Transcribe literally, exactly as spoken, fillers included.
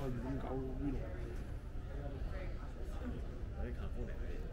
鱼咁搞魚龍。 嗰啲 California 嗰啲。